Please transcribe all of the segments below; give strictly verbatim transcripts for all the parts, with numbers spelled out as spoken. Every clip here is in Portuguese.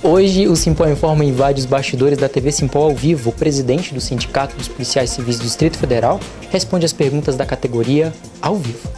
Hoje, o Simpol Informa invade os bastidores da T V Simpol ao vivo. O presidente do Sindicato dos Policiais Civis do Distrito Federal responde às perguntas da categoria ao vivo.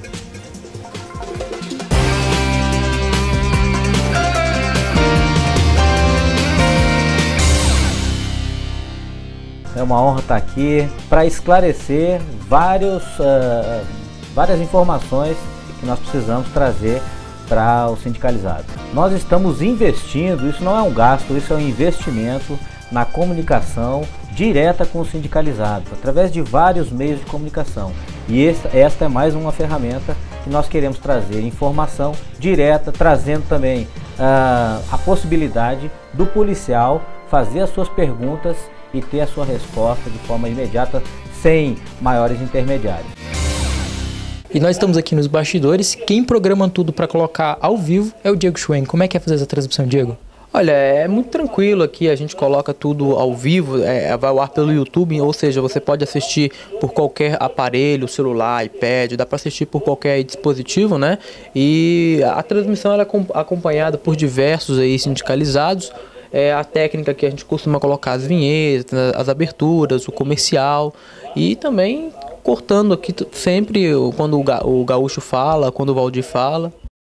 É uma honra estar aqui para esclarecer vários, uh, várias informações que nós precisamos trazer para o sindicalizado. Nós estamos investindo, isso não é um gasto, isso é um investimento na comunicação direta com o sindicalizado, através de vários meios de comunicação. E essa, esta é mais uma ferramenta que nós queremos trazer informação direta, trazendo também uh, a possibilidade do policial fazer as suas perguntas e ter a sua resposta de forma imediata, sem maiores intermediários. E nós estamos aqui nos bastidores. Quem programa tudo para colocar ao vivo é o Diego Schwen. Como é que é fazer essa transmissão, Diego? Olha, é muito tranquilo aqui, a gente coloca tudo ao vivo, é, vai ao ar pelo YouTube, ou seja, você pode assistir por qualquer aparelho, celular, iPad, dá para assistir por qualquer dispositivo, né? E a transmissão ela é acompanhada por diversos aí sindicalizados. É a técnica que a gente costuma colocar as vinhetas, as aberturas, o comercial e também cortando aqui sempre quando o Gaúcho fala, quando o Valdir fala.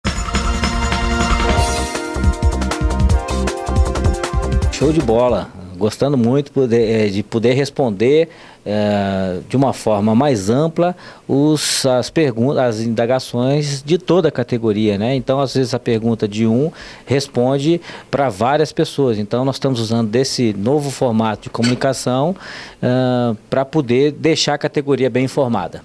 Show de bola, gostando muito de poder responder é, de uma forma mais ampla os, as perguntas, as indagações de toda a categoria, né? Então, às vezes a pergunta de um responde para várias pessoas. Então, nós estamos usando desse novo formato de comunicação é, para poder deixar a categoria bem informada.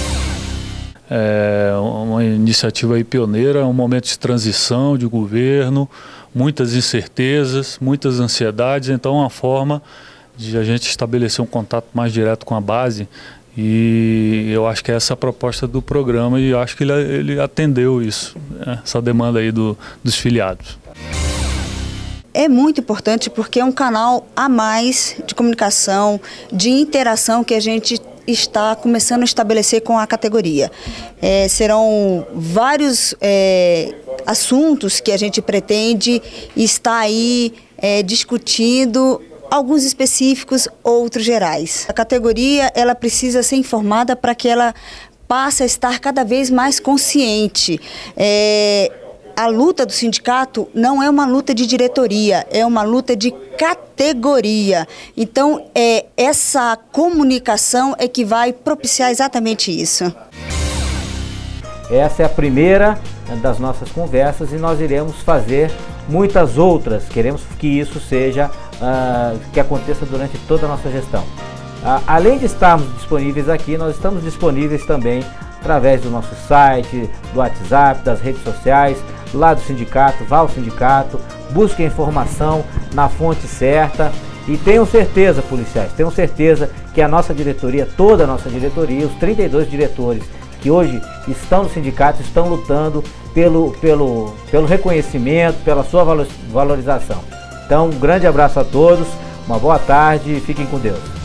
É uma iniciativa aí pioneira, um momento de transição de governo, muitas incertezas, muitas ansiedades, então é uma forma de a gente estabelecer um contato mais direto com a base e eu acho que é essa a proposta do programa e eu acho que ele, ele atendeu isso, né? Essa demanda aí do, dos filiados. É muito importante porque é um canal a mais de comunicação, de interação que a gente está começando a estabelecer com a categoria. É, serão vários é, assuntos que a gente pretende estar aí é, discutindo, alguns específicos, outros gerais. A categoria ela precisa ser informada para que ela passe a estar cada vez mais consciente. É, A luta do sindicato não é uma luta de diretoria, é uma luta de categoria. Então, é, essa comunicação é que vai propiciar exatamente isso. Essa é a primeira das nossas conversas e nós iremos fazer muitas outras. Queremos que isso seja, uh, que aconteça durante toda a nossa gestão. Uh, além de estarmos disponíveis aqui, nós estamos disponíveis também através do nosso site, do WhatsApp, das redes sociais, lá do sindicato, vá ao sindicato, busque a informação na fonte certa e tenham certeza, policiais, tenham certeza que a nossa diretoria, toda a nossa diretoria, os trinta e dois diretores que hoje estão no sindicato, estão lutando pelo, pelo, pelo reconhecimento, pela sua valorização. Então, um grande abraço a todos, uma boa tarde e fiquem com Deus.